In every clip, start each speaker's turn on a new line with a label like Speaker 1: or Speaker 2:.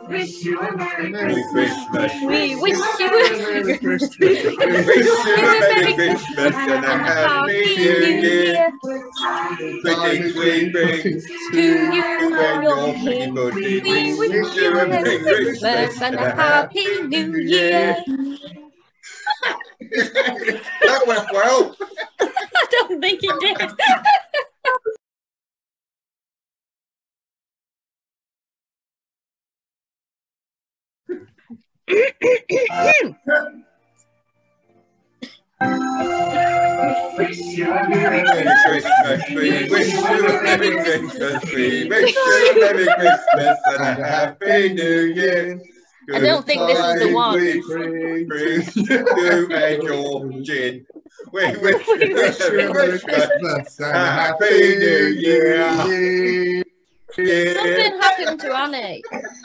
Speaker 1: wish you a Merry
Speaker 2: Merry
Speaker 1: Christmas.
Speaker 2: Christmas.
Speaker 3: We wish you
Speaker 2: Merry Christmas.
Speaker 1: We
Speaker 2: We
Speaker 1: wish
Speaker 2: wish
Speaker 1: you
Speaker 2: you a Merry Christmas and a Happy New Year. Greetings we bring
Speaker 3: to you
Speaker 2: when
Speaker 3: your
Speaker 2: your
Speaker 3: King.
Speaker 2: people
Speaker 3: We
Speaker 2: do.
Speaker 3: wish you a Merry Christmas and a Happy New Year.
Speaker 2: That went well.
Speaker 3: I don't think it did.
Speaker 1: wish you a Merry
Speaker 2: Merry
Speaker 1: Christmas.
Speaker 2: Christmas, we wish you a Merry Christmas, we wish you a Merry Christmas and a Happy New Year.
Speaker 3: I don't think this is the one.
Speaker 2: We bring you and your gin. We wish you a Merry Christmas and a Happy New Year.
Speaker 3: Something happened to Annie.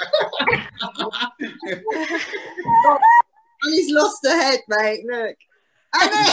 Speaker 4: Annie's lost her head, mate. Look. Annie!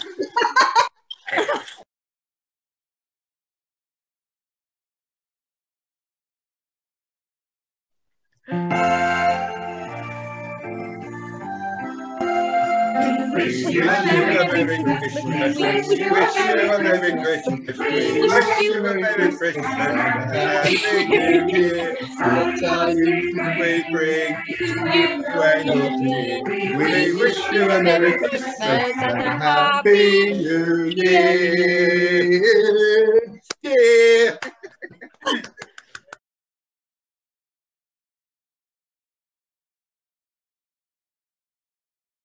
Speaker 1: Wish you a Merry Christmas.
Speaker 2: We wish you a Merry Christmas. We wish you a Merry Christmas and a Happy New Year. We bring you and your gin. We wish you a Merry Christmas and a Happy New Year.